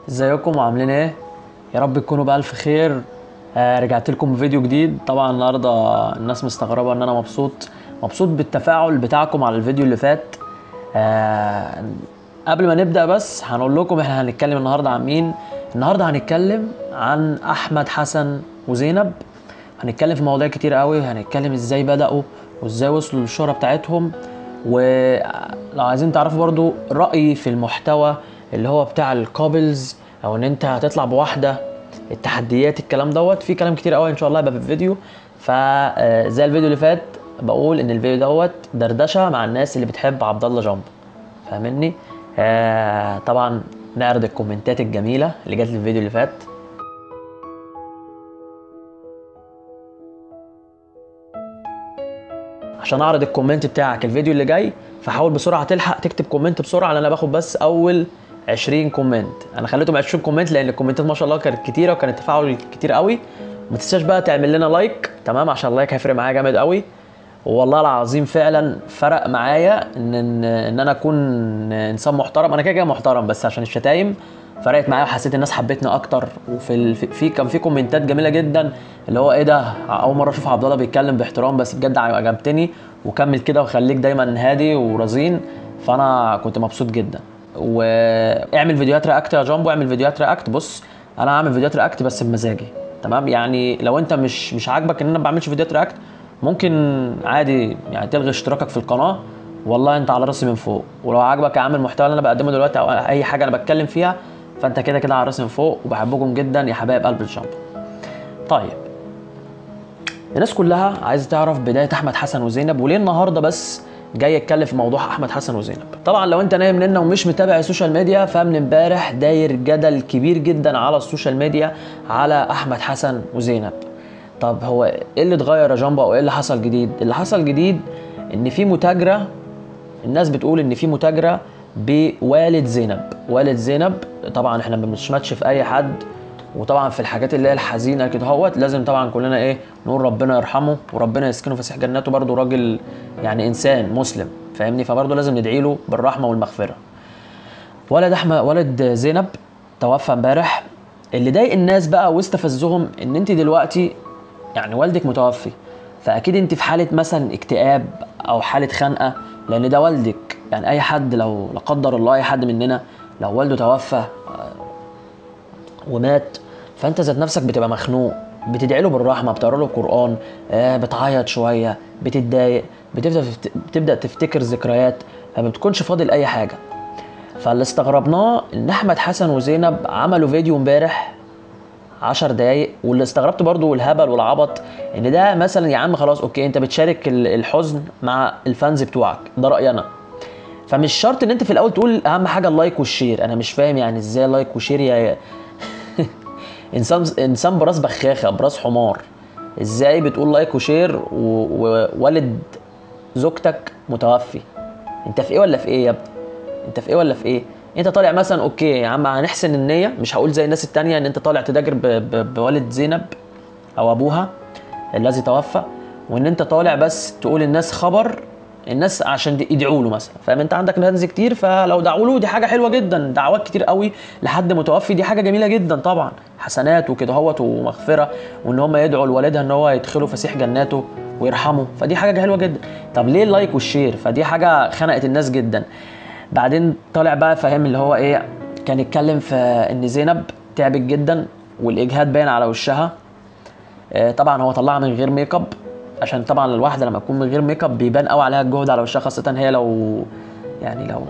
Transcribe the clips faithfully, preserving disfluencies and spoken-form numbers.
ازيكم وعاملين ايه؟ يا رب تكونوا بألف خير. آه رجعت لكم بفيديو جديد. طبعا النهارده الناس مستغربه ان انا مبسوط مبسوط بالتفاعل بتاعكم على الفيديو اللي فات. آه قبل ما نبدأ بس هنقول لكم احنا هنتكلم النهارده عن مين. النهارده هنتكلم عن احمد حسن وزينب. هنتكلم في مواضيع كتير قوي، هنتكلم ازاي بدأوا وازاي وصلوا للشهرة بتاعتهم، ولو عايزين تعرفوا برضو رأيي في المحتوى اللي هو بتاع الكابلز او ان انت هتطلع بواحدة، التحديات، الكلام دوت في كلام كتير قوي ان شاء الله هيبقى في الفيديو. فزي الفيديو اللي فات بقول ان الفيديو دوت دردشة مع الناس اللي بتحب عبد الله جامبو، فاهمني؟ آه طبعا نعرض الكومنتات الجميلة اللي جات لي في الفيديو اللي فات. عشان اعرض الكومنت بتاعك الفيديو اللي جاي فحاول بسرعه تلحق تكتب كومنت بسرعه، لان انا باخد بس اول عشرين كومنت. انا خليتهم عشرين كومنت لان الكومنتات ما شاء الله كانت كتيره وكان التفاعل كتير قوي. ما تنساش بقى تعمل لنا لايك، تمام؟ عشان اللايك هيفرق معايا جامد قوي. والله العظيم فعلا فرق معايا ان ان, إن انا اكون انسان محترم. انا كده كده محترم، بس عشان الشتايم فرقت معايا وحسيت الناس حبتني اكتر. وفي ال... في كان في كومنتات جميله جدا اللي هو ايه ده، اول مره اشوف عبد الله بيتكلم باحترام، بس بجد عجبتني وكمل كده وخليك دايما هادي ورزين. فانا كنت مبسوط جدا. واعمل فيديوهات رياكت يا جامبو، اعمل فيديوهات رياكت. بص انا هعمل فيديوهات رياكت بس بمزاجي، تمام؟ يعني لو انت مش مش عاجبك ان انا ما بعملش فيديوهات رياكت ممكن عادي يعني تلغي اشتراكك في القناه، والله انت على راسي من فوق. ولو عاجبك يا عم المحتوى اللي انا بقدمه دلوقتي او اي حاجه انا بتكلم فيها فانت كده كده على راسي من فوق، وبحبكم جدا يا حبايب قلب الجامبو. طيب الناس كلها عايزه تعرف بدايه احمد حسن وزينب، وليه النهارده بس جاي اتكلم في موضوع احمد حسن وزينب. طبعا لو انت نايم مننا ومش متابع السوشيال ميديا، فمن امبارح داير جدل كبير جدا على السوشيال ميديا على احمد حسن وزينب. طب هو ايه اللي اتغير يا جامبو او ايه اللي حصل جديد؟ اللي حصل جديد ان في متاجره، الناس بتقول ان في متاجره بوالد زينب. والد زينب طبعا احنا ما بنشمتش في اي حد، وطبعا في الحاجات اللي هي الحزينه كده اهوت لازم طبعا كلنا ايه نقول ربنا يرحمه وربنا يسكنه فسيح جناته. برده راجل يعني انسان مسلم، فاهمني؟ فبرده لازم ندعي له بالرحمه والمغفره. ولد احمد ولد زينب توفى امبارح. اللي ضايق الناس بقى واستفزهم ان انت دلوقتي يعني والدك متوفي، فاكيد انت في حاله مثلا اكتئاب او حاله خنقه، لان ده والدك. يعني اي حد لو لا قدر الله اي حد مننا لو والده توفى ومات، فانت ذات نفسك بتبقى مخنوق، بتدعي له بالرحمه، بتقرا له القران، آه بتعيط شويه، بتتضايق، بتبدا بتبدا تفتكر ذكريات، ما بتكونش فاضل اي حاجه. فاللي استغربناه ان احمد حسن وزينب عملوا فيديو امبارح عشر دقايق، واللي استغربت برضو والهبل والعبط ان ده مثلا يا عم خلاص اوكي انت بتشارك الحزن مع الفانز بتوعك، ده رايي انا. فمش شرط ان انت في الاول تقول اهم حاجه اللايك والشير. انا مش فاهم يعني ازاي لايك وشير يا انسان انسان براس بخاخه براس حمار، ازاي بتقول لايك وشير ووالد زوجتك متوفي؟ انت في ايه ولا في ايه يا ابني؟ انت في ايه ولا في ايه؟ انت طالع مثلا اوكي يا عم هنحسن النيه، مش هقول زي الناس التانية ان انت طالع تداجر بوالد زينب او ابوها الذي توفى، وان انت طالع بس تقول الناس خبر الناس عشان يدعوا له مثلا، فاهم؟ انت عندك ناس كتير فلو دعوا له دي حاجه حلوه جدا، دعوات كتير قوي لحد متوفي دي حاجه جميله جدا طبعا، حسنات وكده هوت ومغفره، وان هم يدعوا لوالدها ان هو يدخله فسيح جناته ويرحمه، فدي حاجه حلوه جدا. طب ليه اللايك والشير؟ فدي حاجه خنقت الناس جدا. بعدين طالع بقى فاهم اللي هو ايه، كان يتكلم في ان زينب تعبت جدا والاجهاد باين على وشها. طبعا هو طلعها من غير ميك اب، عشان طبعا الواحده لما تكون من غير ميك اب بيبان قوي عليها الجهد على وشها، خاصه هي لو يعني لو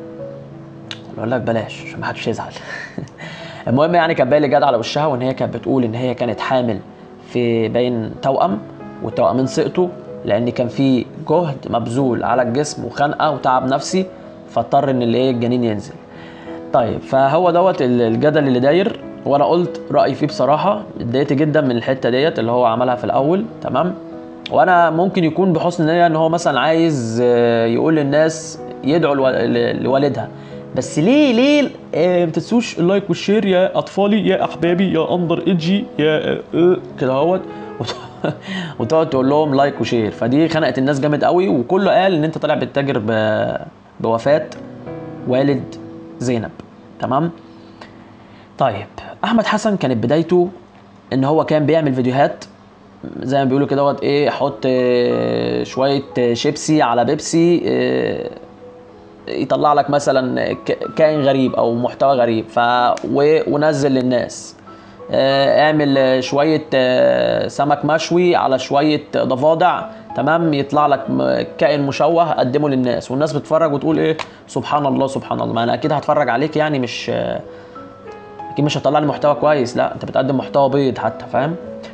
اقول لك بلاش عشان ما حدش يزعل. المهم يعني كان باين جد على وشها، وان هي كانت بتقول ان هي كانت حامل في باين توأم، والتوأمين سقطوا لان كان في جهد مبذول على الجسم وخنقه وتعب نفسي، فاضطر ان الايه الجنين ينزل. طيب فهو دوت الجدل اللي داير، وانا قلت رايي فيه بصراحه. اتضايقت جدا من الحته ديت اللي هو عملها في الاول، تمام؟ وانا ممكن يكون بحسن نيه ان هو مثلا عايز يقول للناس يدعوا لوالدها، بس ليه ليه ما تنسوش اللايك والشير يا اطفالي يا احبابي يا اندر ايدجي يا كده اهوت، وتقعد تقول لهم لايك وشير. فدي خنقت الناس جامد قوي، وكله قال ان انت طالع بتتاجر بوفاه والد زينب، تمام؟ طيب احمد حسن كانت بدايته ان هو كان بيعمل فيديوهات زي ما بيقولوا كده دوت ايه، حط آه، شويه آه، شيبسي على بيبسي، آه، يطلع لك مثلا ك- كائن غريب او محتوى غريب ف و- ونزل للناس. آه، اعمل آه، شويه آه، سمك مشوي على شويه ضفادع، تمام، يطلع لك م- كائن مشوه قدمه للناس، والناس بتتفرج وتقول ايه، سبحان الله سبحان الله. ما انا اكيد هتفرج عليك يعني، مش آه، اكيد مش هتطلع لي محتوى كويس، لا انت بتقدم محتوى بيض حتى، فاهم؟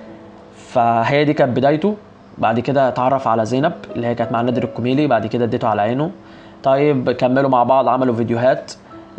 فهي دي كانت بدايته. بعد كده اتعرف على زينب اللي هي كانت مع نادر الكوميلي، بعد كده اديته على عينه. طيب كملوا مع بعض، عملوا فيديوهات.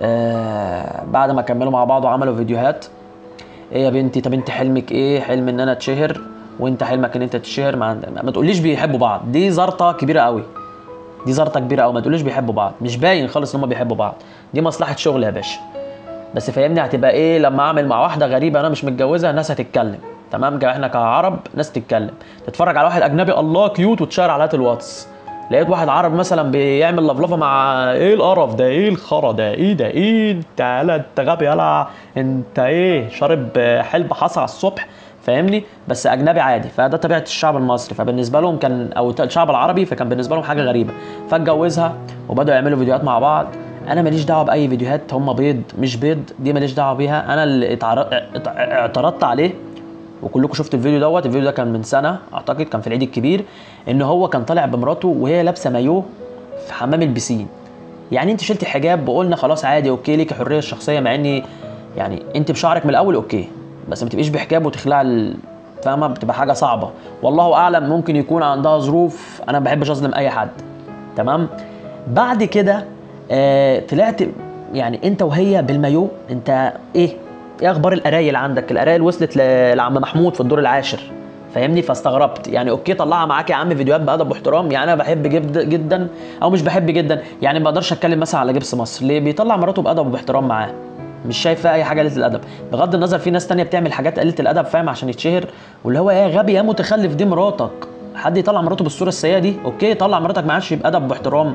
آه بعد ما كملوا مع بعض وعملوا فيديوهات، ايه يا بنتي، طب انت حلمك ايه؟ حلم ان انا اتشهر، وانت حلمك ان انت تتشهر. ما, ما تقوليش بيحبوا بعض، دي زرطه كبيره قوي، دي زرطه كبيره قوي. ما تقوليش بيحبوا بعض، مش باين خالص ان هم بيحبوا بعض، دي مصلحه شغل يا باشا. بس فاهمني، هتبقى ايه لما اعمل مع واحده غريبه انا مش متجوزها، الناس هتتكلم، تمام، كا- احنا كعرب ناس تتكلم. تتفرج على واحد اجنبي الله كيوت وتشير على الواتس، لقيت واحد عربي مثلا بيعمل لفلفه مع ايه القرف ده، ايه الخرا ده، ايه ده، ايه انت يالا انت غبي يالا، انت ايه شارب حلب حصى على الصبح، فاهمني؟ بس اجنبي عادي. فده طبيعه الشعب المصري، فبالنسبه لهم كان، او الشعب العربي، فكان بالنسبه لهم حاجه غريبه. فاتجوزها وبداوا يعملوا فيديوهات مع بعض. انا ماليش دعوه باي فيديوهات، هم بيض مش بيض دي ماليش دعوه بيها. انا اللي اتعر- ات- اعترضت عليه، وكلكم شفتوا الفيديو دوت. الفيديو ده كان من سنه اعتقد، كان في العيد الكبير، ان هو كان طالع بمراته وهي لابسه مايوه في حمام البسين. يعني انت شلتي الحجاب وقلنا خلاص عادي اوكي ليكي حريه الشخصيه، مع اني يعني انت بشعرك من الاول اوكي، بس ما تبقيش بحجاب وتخلع ال- فاهمه؟ بتبقى حاجه صعبه. والله اعلم، ممكن يكون عندها ظروف، انا ما بحبش اظلم اي حد، تمام. بعد كده آه طلعت يعني انت وهي بالمايو، انت ايه ايه اخبار القرايل عندك؟ القرايل وصلت ل- لعم محمود في الدور العاشر، فاهمني؟ فاستغربت يعني، اوكي طلعها معاك يا عم فيديوهات بادب واحترام. يعني انا بحب جد جدا، او مش بحب جدا يعني، ما بقدرش اتكلم مثلا على جبس مصر ليه بيطلع مراته بادب وباحترام معاه، مش شايف فيها اي حاجه قليله الادب. بغض النظر في ناس تانية بتعمل حاجات قليله الادب، فاهم، عشان يتشهر، واللي هو ايه غبي يا متخلف، دي مراتك. حد يطلع مراته بالصوره السيئه دي؟ اوكي طلع مراتك معاش بادب واحترام،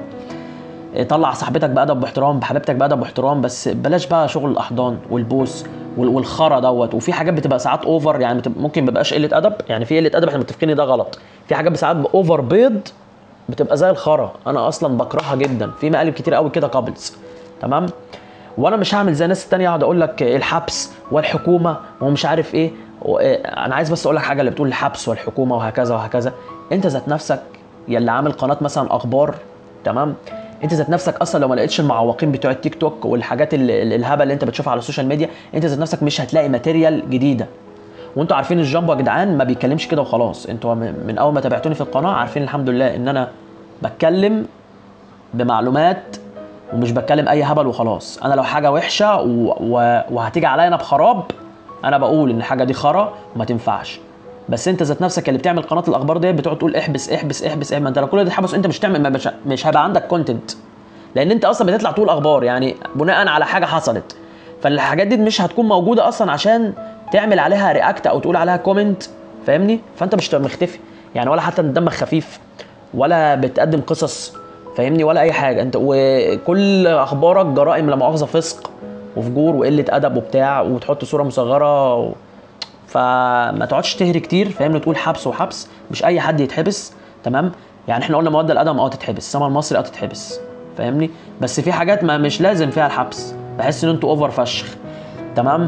طلع صاحبتك بادب واحترام، بحبيبتك بادب واحترام، بس بلاش بقى شغل الاحضان والبوس وال- والخرا دوت. وفي حاجات بتبقى ساعات اوفر يعني، بتبقى ممكن ما بيبقاش قله ادب يعني، في قله ادب احنا متفقين إن ده غلط. في حاجات ساعات اوفر بيض بتبقى زي الخرا، انا اصلا بكرهها جدا. في مقالب كتير قوي كده كابلز، تمام. وانا مش هعمل زي الناس التانية اقعد اقول لك الحبس والحكومه ومش عارف ايه و- انا عايز بس اقول لك حاجه، اللي بتقول الحبس والحكومه وهكذا وهكذا، انت ذات نفسك يلي عامل قناه مثلا اخبار، تمام، انت ذات نفسك اصلا لو ما لقيتش المعوقين بتوع التيك توك والحاجات ال- ال- الهبل اللي انت بتشوفها على السوشيال ميديا، انت ذات نفسك مش هتلاقي ماتيريال جديده. وانتوا عارفين الجامبو يا جدعان ما بيتكلمش كده وخلاص، انتوا من من اول ما تابعتوني في القناه عارفين الحمد لله ان انا بتكلم بمعلومات، ومش بتكلم اي هبل وخلاص. انا لو حاجه وحشه و... و... وهتيجي عليا انا بخراب، انا بقول ان الحاجه دي خرا وما تنفعش. بس انت ذات نفسك اللي بتعمل قناه الاخبار دي بتقعد تقول احبس احبس احبس, احبس. انت لو كل ده اتحبس انت مش تعمل، مش, مش هيبقى عندك كونتنت، لان انت اصلا بتطلع تقول اخبار يعني بناء على حاجه حصلت. فالحاجات دي مش هتكون موجوده اصلا عشان تعمل عليها رياكت او تقول عليها كومنت، فاهمني؟ فانت مش هتبقى مختفي يعني، ولا حتى دمك خفيف، ولا بتقدم قصص، فاهمني؟ ولا اي حاجه. انت وكل اخبارك جرائم لا مؤاخذه، فسق وفجور وقله ادب وبتاع، وتحط صوره مصغره و... فما تقعدش تهري كتير، فاهمني؟ تقول حبس وحبس، مش اي حد يتحبس، تمام. يعني احنا قلنا مواد الادب اه تتحبس، سما المصري اه تتحبس، فاهمني؟ بس في حاجات ما مش لازم فيها الحبس، بحس ان انتوا اوفر فشخ، تمام.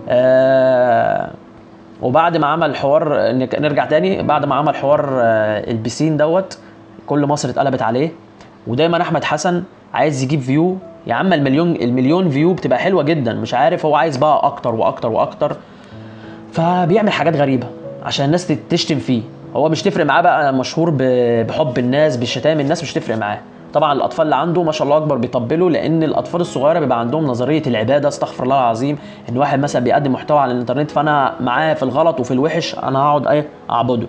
آه وبعد ما عمل حوار، نرجع تاني، بعد ما عمل حوار آه البسين دوت، كل مصر اتقلبت عليه. ودايما احمد حسن عايز يجيب فيو، يا عم المليون المليون فيو بتبقى حلوه جدا، مش عارف هو عايز بقى اكتر واكتر واكتر، فبيعمل حاجات غريبه عشان الناس تشتم فيه. هو مش تفرق معاه بقى مشهور بحب الناس بالشتائم، الناس مش تفرق معاه. طبعا الاطفال اللي عنده ما شاء الله اكبر بيطبلوا، لان الاطفال الصغيره بيبقى عندهم نظريه العباده، استغفر الله العظيم، ان واحد مثلا بيقدم محتوى على الانترنت فانا معاه في الغلط وفي الوحش انا هقعد ايه اعبده،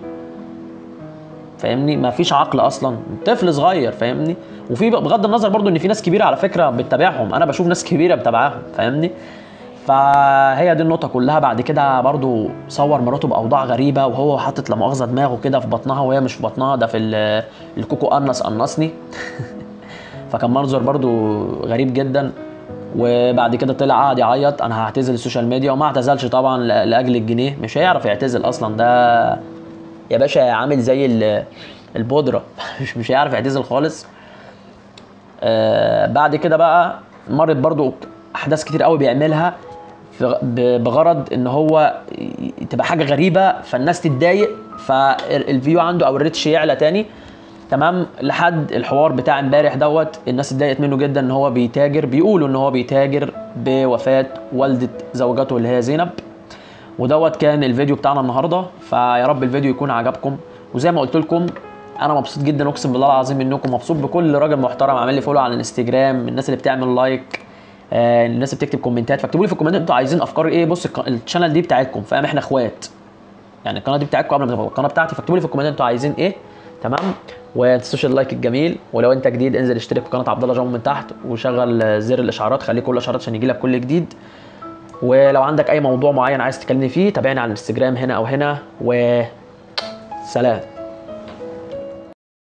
فاهمني؟ ما فيش عقل اصلا، طفل صغير، فاهمني؟ وفي بغض النظر برضو ان في ناس كبيره على فكره بتتابعهم، انا بشوف ناس كبيره بتابعهم، فاهمني؟ فهي دي النقطه كلها. بعد كده برضو صور مراته باوضاع غريبه، وهو حاطط لا مؤاخذه دماغه كده في بطنها وهي مش في بطنها، ده في الكوكو قنص قنصني فكان منظر برضو غريب جدا. وبعد كده طلع قعد يعيط انا هعتزل السوشيال ميديا، وما اعتزلش طبعا ل- لاجل الجنيه، مش هيعرف يعتزل اصلا ده يا باشا، عامل زي ال- البودره مش مش هيعرف يعتزل خالص. آه بعد كده بقى مرت برضو احداث كتير قوي بيعملها في- ب- بغرض ان هو ي- تبقى حاجه غريبه فالناس تتضايق فالفيو عنده او الريتش يعلى تاني. تمام، لحد الحوار بتاع امبارح دوت الناس اتضايقت منه جدا ان هو بيتاجر، بيقولوا ان هو بيتاجر بوفاه والده زوجته اللي هي زينب. ودوت كان الفيديو بتاعنا النهارده، فيا رب الفيديو يكون عجبكم. وزي ما قلت لكم انا مبسوط جدا اقسم بالله العظيم منكم، مبسوط بكل راجل محترم عامل لي فولو على الانستجرام، الناس اللي بتعمل لايك، آه الناس اللي بتكتب كومنتات. فاكتبوا لي في الكومنتات انتوا عايزين افكار ايه. بص الق- الشانل دي بتاعتكم فاهم، احنا اخوات يعني، القناه دي بتاعتكم قبل ما تبقى القناه بتاعتي. فاكتبوا لي في الكومنتات انتوا عايزين ايه. تمام، وما تنسوش اللايك الجميل، ولو انت جديد انزل اشترك في قناه عبد الله جامو من تحت وشغل آه، زر الاشعارات، خليه كل الاشعارات عشان يجي لك كل جديد. ولو عندك اي موضوع معين عايز تكلمني فيه تابعني على الانستجرام هنا او هنا، وسلام.